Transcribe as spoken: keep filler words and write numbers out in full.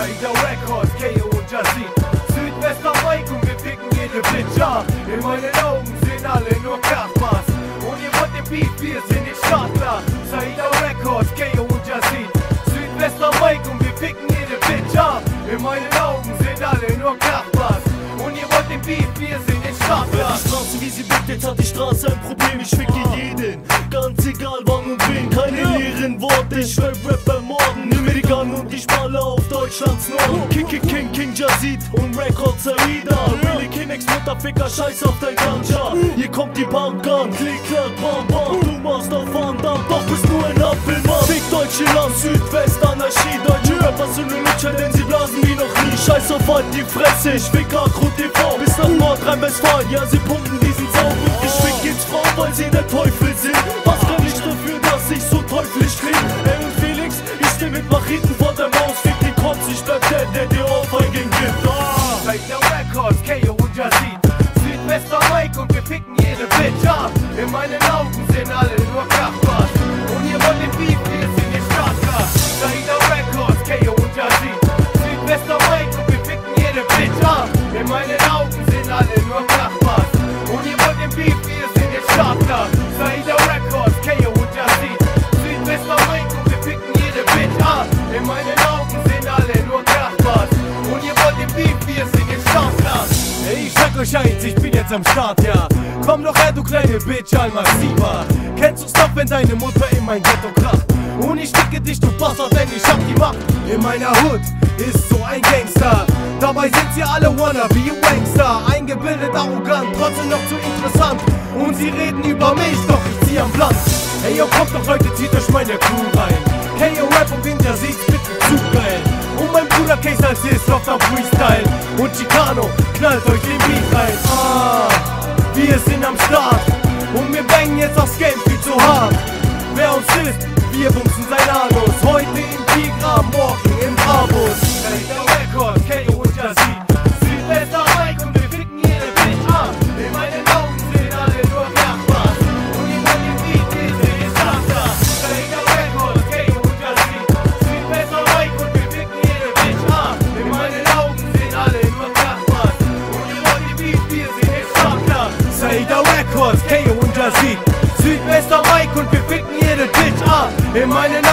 Saida Records, Kayo und Yazid. Südwester Mike und wir ficken jede Bitch ab. In meinen Augen sehen alle nur Kaffers. Und ihr wollt den Beat, wir sind nicht Startler. Saida Records, Kayo und Yazid. Südwester Mike und wir ficken jede Bitch ab. In meinen Augen sehen alle nur Kaffers. Und ihr wollt den Beat, wir sind nicht Startler. Die Straße wie sie blickt, jetzt hat die Straße ein Problem. Ich ficke jeden, ganz egal wann und wen. Keine leeren Worte, ich will Rapper morden. Nimm mir die Gun und ich malle auf Deutschlands Norden. King, King, King, King Yazid und Record Saida. Really Kinex, Mutterficker, scheiß auf dein Ganja. Hier kommt die Bank an, klick, klack, bam, bam. Du machst auf Andam, doch bist nur ein Apfelmann. Fick deutsche Land, Südwest, Anarchie. Deutsche Rapper sind nur Lutscher, denn sie blasen wie noch nie. Scheiß auf halt die Fresse, ich fick Agro T V. Bis nach Nordrhein-Westfalen, ja sie pumpen diesen Saug. Und ich fick jetzt Frauen, weil sie der Teufel sind. Was kann ich dafür, dass ich so teuflisch kling? Ey und Felix, ich steh mit Macheten vor der Maus. Fick die Kotz, ich bleib der, der dir Ohrfeigen gibt. Oh, Saida Records, Kayo und Yazid. Südwester Mike und wir ficken jede Bitch ab. In meinen Augen sind alle nur Kaffers. Und ihr wollt den Beat, wir sind nicht Startler. Saida Records, Kayo und Yazid. Südwester Mike und wir ficken jede Bitch ab. In meinen Augen sind alle nur Kaffers. Und ihr wollt den Beat, wir sind nicht Startler. Saida Records, Kayo und Yazid. Südwester Mike und wir ficken jede Bitch ab. In meinen Augen sind alle nur Kaffers. Und ihr wollt den Beat, wir sind nicht Startler. Ey, ich sag euch eins, ich bin jetzt am Start, ja. Komm doch her, du kleine Bitch, Al-Massiva. Kennst du's doch, wenn deine Mutter in mein Ghetto kracht? Und ich ficke dich, du Bastard, denn ich hab die Macht. In meiner Hood ist so ein Gangster. Dabei sind sie alle wannabe Wankster. Eingebildet, arrogant, trotzdem noch zu interessant. Und sie reden über mich, doch ich zieh am Blatt. Ey, yo, kommt doch Leute, zieht euch meine Crew rein. Kayo Rap und Winter sieht's bitte zu geil. Und mein Bruder Case als ist auf am Freestyle. Und Chicano knallt euch den Beat rein. Ah, wir sind am Start. Und wir bangen jetzt aufs Game viel zu hart. Wer uns ist, wir bumsen sein Anus. Heute im Tigra, morgen im Brabus. Saida Records, Kayo und Yazid. Südwester Mike und wir ficken jede Bitch ab. In meinen Augen sind alle nur Kaffers. Und ihr wollt den Beat, wir sind nicht Starter. Saida Records, Kayo und Yazid. Südwester Mike und wir ficken jede Bitch ab. In meinen Augen sind alle nur Kaffers. Und ihr wollt den Beat, wir sind nicht Starter. Saida Records, Kayo und Yazid. Südwester Mike und wir ficken jede Bitch ab. In meinen